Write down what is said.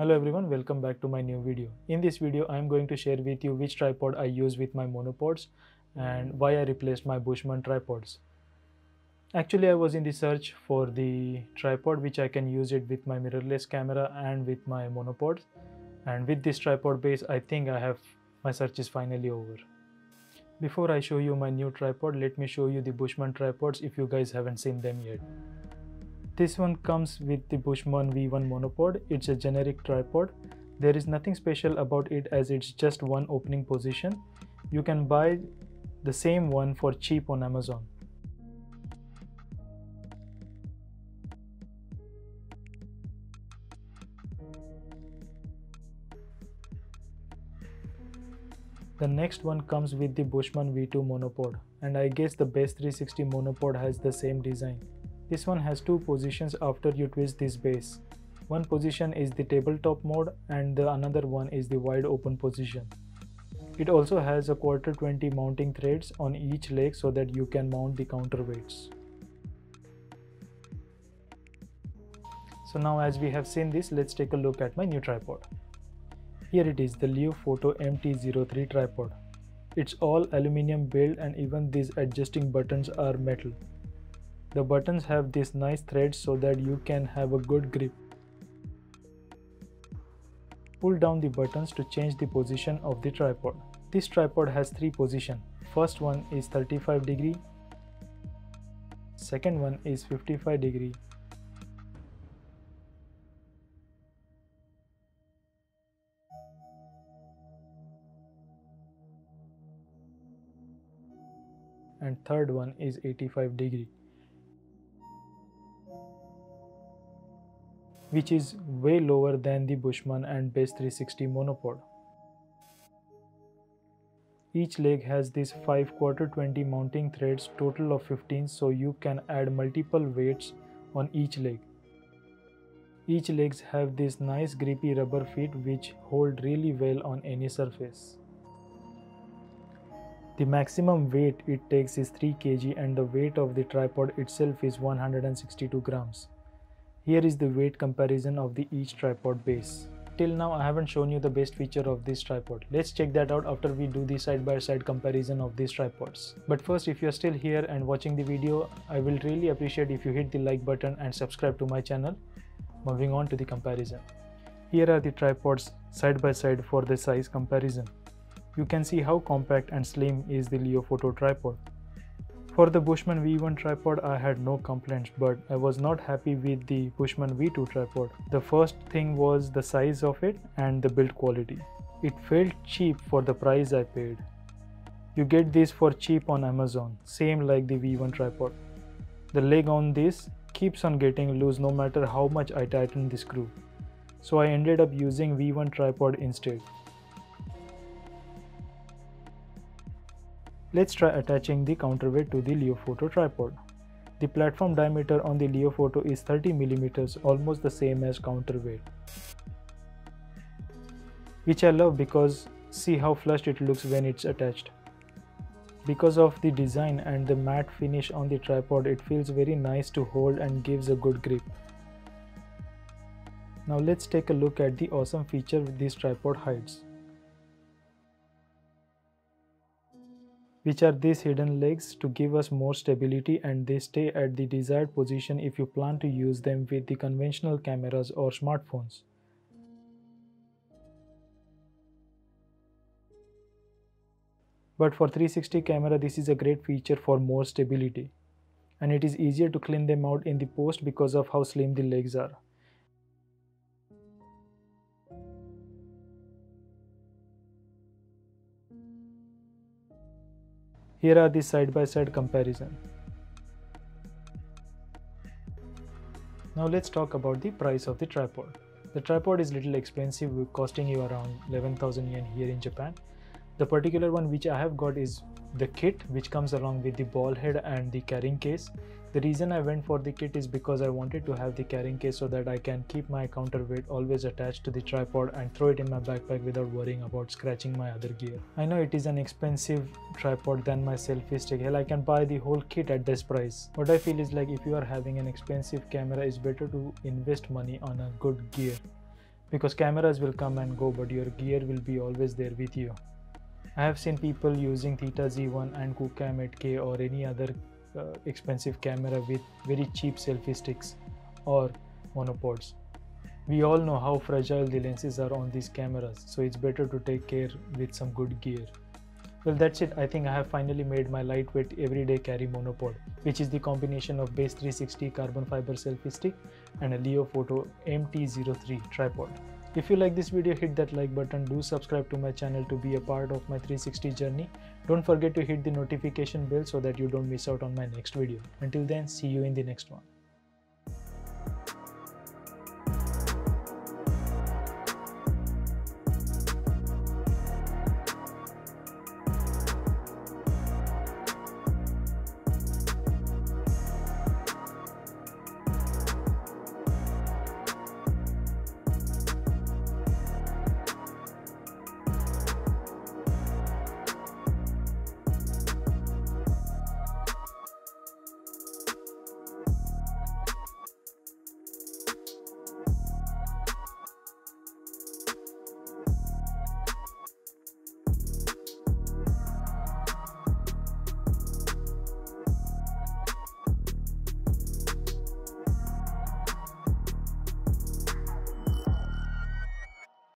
Hello everyone, welcome back to my new video. In this video, I am going to share with you which tripod I use with my monopods and why I replaced my Bushman tripods. Actually, I was in the search for the tripod which I can use it with my mirrorless camera and with my monopods. And with this tripod base, I think my search is finally over. Before I show you my new tripod, let me show you the Bushman tripods if you guys haven't seen them yet. This one comes with the Bushman V1 monopod. It's a generic tripod. There is nothing special about it as it's just one opening position. You can buy the same one for cheap on Amazon. The next one comes with the Bushman V2 monopod, and I guess the Base 360 monopod has the same design. This one has two positions after you twist this base. One position is the tabletop mode and the another one is the wide open position. It also has a 1/4 mounting threads on each leg so that you can mount the counterweights. So now as we have seen this, let's take a look at my new tripod. Here it is, the Leofoto MT-03 tripod. It's all aluminium build and even these adjusting buttons are metal. The buttons have these nice threads so that you can have a good grip. Pull down the buttons to change the position of the tripod. This tripod has three positions. First one is 35 degree. Second one is 55 degree. And third one is 85 degree. Which is way lower than the Bushman and Base 360 monopod. Each leg has these 5/4 20 mounting threads, total of 15, so you can add multiple weights on each leg. Each legs have these nice grippy rubber feet which hold really well on any surface. The maximum weight it takes is 3 kg and the weight of the tripod itself is 162 grams. Here is the weight comparison of the each tripod base. Till now I haven't shown you the best feature of this tripod. Let's check that out after we do the side-by-side comparison of these tripods. But first, if you're still here and watching the video, I will really appreciate if you hit the like button and subscribe to my channel. Moving on to the comparison. Here are the tripods side by side for the size comparison. You can see how compact and slim is the Leofoto tripod. For the Bushman V1 tripod, I had no complaints, but I was not happy with the Bushman V2 tripod. The first thing was the size of it and the build quality. It felt cheap for the price I paid. You get this for cheap on Amazon, same like the V1 tripod. The leg on this keeps on getting loose no matter how much I tighten the screw. So I ended up using V1 tripod instead. Let's try attaching the counterweight to the Leofoto tripod. The platform diameter on the Leofoto is 30 mm, almost the same as counterweight. Which I love because see how flushed it looks when it's attached. Because of the design and the matte finish on the tripod, it feels very nice to hold and gives a good grip. Now let's take a look at the awesome feature this tripod hides, which are these hidden legs to give us more stability, and they stay at the desired position if you plan to use them with the conventional cameras or smartphones. But for 360 camera, this is a great feature for more stability, and it is easier to clean them out in the post because of how slim the legs are. Here are the side-by-side comparison. Now let's talk about the price of the tripod. The tripod is little expensive, costing you around 11,000 yen here in Japan. The particular one which I have got is the kit, which comes along with the ball head and the carrying case. The reason I went for the kit is because I wanted to have the carrying case so that I can keep my counterweight always attached to the tripod and throw it in my backpack without worrying about scratching my other gear. I know it is an expensive tripod than my selfie stick. Hell, I can buy the whole kit at this price. What I feel is like if you are having an expensive camera, it's better to invest money on a good gear. because cameras will come and go, but your gear will be always there with you. I have seen people using Theta Z1 and KuCam 8K or any other expensive camera with very cheap selfie sticks or monopods. We all know how fragile the lenses are on these cameras, so it's better to take care with some good gear. Well, that's it. I think I have finally made my lightweight everyday carry monopod, which is the combination of Base 360 carbon fiber selfie stick and a Leofoto MT-03 tripod. If you like this video, hit that like button. Do subscribe to my channel to be a part of my 360 journey. Don't forget to hit the notification bell so that you don't miss out on my next video. Until then, see you in the next one.